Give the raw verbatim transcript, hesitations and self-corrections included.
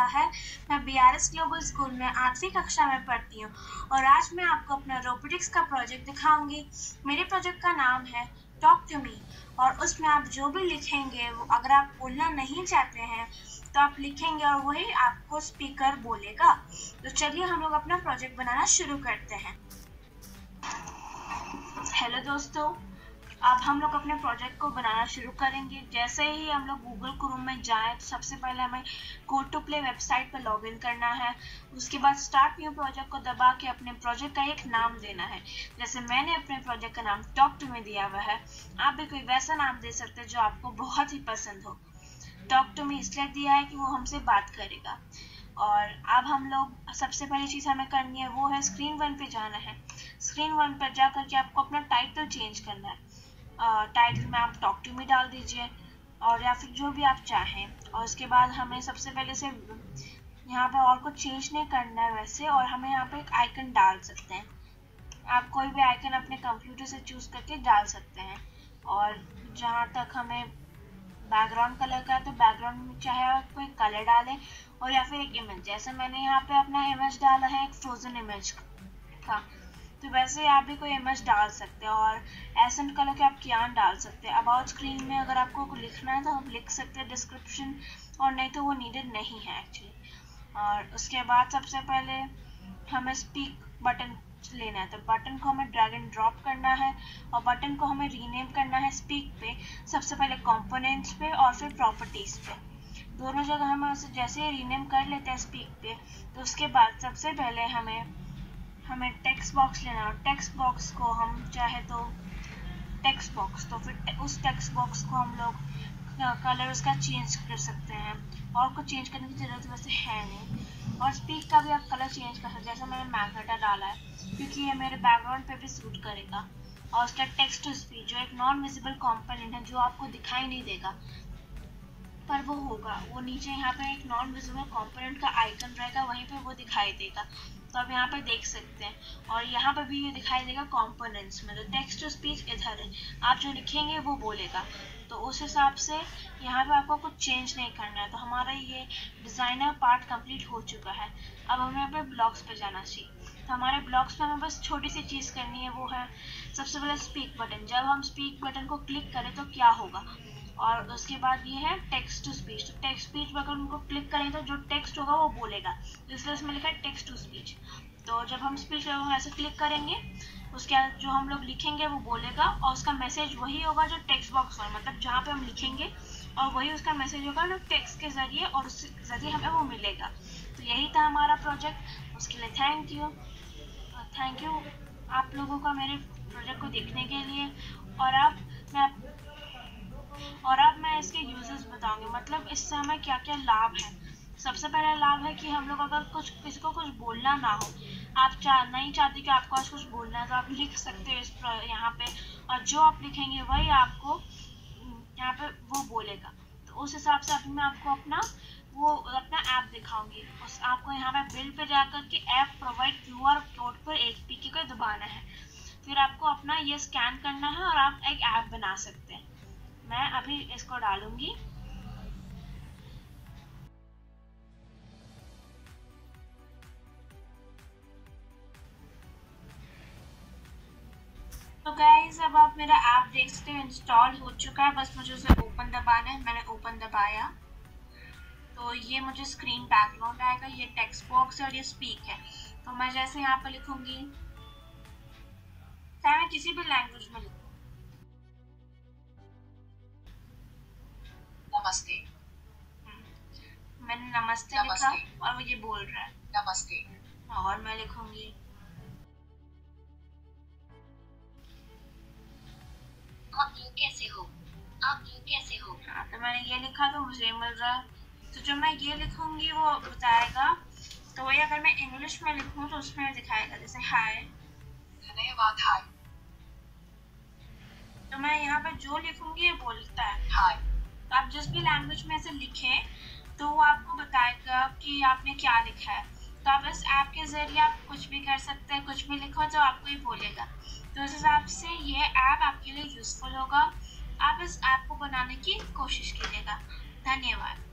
है। मैं B R S global school में आठवीं कक्षा में पढ़ती हूँ और आज मैं आपको अपना रोबोटिक्स का प्रोजेक्ट दिखाऊंगी। मेरे प्रोजेक्ट का नाम है टॉक टू मी और उसमें आप जो भी लिखेंगे वो अगर आप बोलना नहीं चाहते हैं तो आप लिखेंगे और वही आपको स्पीकर बोलेगा। तो चलिए हम लोग अपना प्रोजेक्ट बनाना शुरू करते हैं। हेलो दोस्तों, अब हम लोग अपने प्रोजेक्ट को बनाना शुरू करेंगे। जैसे ही हम लोग गूगल क्रोम में जाएं तो सबसे पहले हमें कोड टू प्ले वेबसाइट पर लॉगिन करना है। उसके बाद स्टार्ट न्यू प्रोजेक्ट को दबा के अपने प्रोजेक्ट का एक नाम देना है। जैसे मैंने अपने प्रोजेक्ट का नाम टॉक टू मी दिया हुआ है, आप भी कोई वैसा नाम दे सकते हैं जो आपको बहुत ही पसंद हो। टॉक टू मी इसलिए दिया है कि वो हमसे बात करेगा। और अब हम लोग सबसे पहली चीज़ हमें करनी है वो है स्क्रीन वन पे जाना है। स्क्रीन वन पर जा करके आपको अपना टाइटल चेंज करना है। टाइटल में आप टॉक टू मी डाल दीजिए और या फिर जो भी आप चाहें। और उसके बाद हमें सबसे पहले से यहाँ पे और कुछ चेंज नहीं करना है वैसे, और हमें यहाँ पे एक आइकन डाल सकते हैं। आप कोई भी आइकन अपने कंप्यूटर से चूज करके डाल सकते हैं। और जहाँ तक हमें बैकग्राउंड कलर का है तो बैकग्राउंड में चाहे आप कोई कलर डालें और या फिर एक इमेज। जैसे मैंने यहाँ पे अपना इमेज डाला है एक फ्रोजन इमेज का, तो वैसे आप भी कोई इमेज डाल सकते हैं। और एसेंट कलर के आप क्यान डाल सकते हैं। अबाउट स्क्रीन में अगर आपको लिखना है तो आप लिख सकते हैं डिस्क्रिप्शन, और नहीं तो वो नीडेड नहीं है एक्चुअली। और उसके बाद सबसे पहले हमें स्पीक बटन लेना है, तो बटन को हमें ड्रैग एंड ड्रॉप करना है और बटन को हमें रीनेम करना है स्पीक पे। सबसे पहले कंपोनेंट्स पे और फिर प्रॉपर्टीज पे, दोनों जगह हम जैसे ही रीनेम कर लेते हैं स्पीक पे, तो उसके बाद सबसे पहले हमें हमें टेक्स्ट बॉक्स लेना है। और टेक्स्ट बॉक्स को हम चाहे तो टेक्स्ट बॉक्स तो फिर उस टेक्स्ट बॉक्स को हम लोग कलर उसका चेंज कर सकते हैं, और कुछ चेंज करने की ज़रूरत वैसे है नहीं। और स्पीक का भी आप कलर चेंज कर सकते हैं। जैसे मैंने मैग्नेटा डाला है क्योंकि ये मेरे बैकग्राउंड पे भी सूट करेगा। और उसका टेक्स्ट टू स्पीच जो एक नॉन विजिबल कंपोनेंट है जो आपको दिखाई नहीं देगा पर वो होगा, वो नीचे यहाँ पे एक नॉन विजिबल कंपोनेंट का आइकन रहेगा, वहीं पे वो दिखाई देगा। तो आप यहाँ पे देख सकते हैं। और यहाँ पे भी ये दिखाई देगा कंपोनेंट्स में। तो टेक्स्ट टू स्पीच इधर है, आप जो लिखेंगे वो बोलेगा। तो उस हिसाब से यहाँ पे आपको कुछ चेंज नहीं करना है। तो हमारा ये डिज़ाइनर पार्ट कंप्लीट हो चुका है। अब हमें यहाँ पे ब्लॉक्स पे जाना चाहिए। तो हमारे ब्लॉक्स पे हमें बस छोटी सी चीज़ करनी है, वो है सबसे पहले स्पीक बटन। जब हम स्पीक बटन को क्लिक करें तो क्या होगा, और उसके बाद ये है टेक्स्ट टू स्पीच। तो टेक्स्ट स्पीच पर उनको क्लिक करें तो जो टेक्स्ट होगा वो बोलेगा, इसलिए इसमें लिखा है टेक्स्ट टू स्पीच। तो जब हम स्पीच ऐसे क्लिक करेंगे उसके बाद जो हम लोग लिखेंगे वो बोलेगा, और उसका मैसेज वही होगा जो टेक्स्ट बॉक्स में, मतलब जहाँ पे हम लिखेंगे और वही उसका मैसेज होगा जो टेक्स्ट के जरिए, और उस जरिए हमें वो मिलेगा। तो यही था हमारा प्रोजेक्ट। उसके लिए थैंक यू थैंक यू आप लोगों का मेरे प्रोजेक्ट को देखने के लिए। और अब मैं और अब मैं इसके यूजेस बताऊंगी, मतलब इससे हमें क्या क्या लाभ है। सबसे पहला लाभ है कि हम लोग अगर कुछ किसी को कुछ बोलना ना हो, आप चाह नहीं चाहते कि आपको आज कुछ बोलना है, तो आप लिख सकते हो इस यहाँ पे, और जो आप लिखेंगे वही आपको यहाँ पे वो बोलेगा। तो उस हिसाब से अभी मैं आपको अपना वो अपना ऐप दिखाऊंगी। उस आपको यहाँ पे बिल पे जाकर के app provide Q R code पर एक पी को दबाना है, फिर आपको अपना ये स्कैन करना है और आप एक ऐप बना सकते हैं। मैं अभी इसको डालूंगी। तो गाइस अब आप मेरा ऐप देख सकते हैं, इंस्टॉल हो चुका है। बस मुझे उसे ओपन दबाना है। मैंने ओपन दबाया तो ये मुझे स्क्रीन बैकग्राउंड आएगा, ये टेक्स्ट बॉक्स है और ये स्पीक है। तो मैं जैसे यहाँ पर लिखूंगी, चाहे मैं किसी भी लैंग्वेज में लिखूं। नमस्ते। मैंने नमस्ते, नमस्ते लिखा और वो ये बोल रहा है नमस्ते। और मैं लिखूंगी आप लोग कैसे हो, आप लोग कैसे हो। हाँ, तो मैंने ये लिखा तो मुझे मिल रहा है। तो जो मैं ये लिखूंगी वो बताएगा। तो वही अगर मैं इंग्लिश में लिखूं तो उसमें दिखाएगा, जैसे हाय। धन्यवाद। हाय। तो मैं यहाँ पे जो लिखूंगी ये बोलता है हाय। तो आप जिस भी लैंग्वेज में से लिखें तो वो आपको बताएगा कि आपने क्या लिखा है। तो आप इस ऐप के जरिए आप कुछ भी कर सकते हैं, कुछ भी लिखो तो आपको ये बोलेगा। तो इस हिसाब से ये ऐप आपके लिए यूजफुल होगा। आप इस ऐप को बनाने की कोशिश कीजिएगा। धन्यवाद।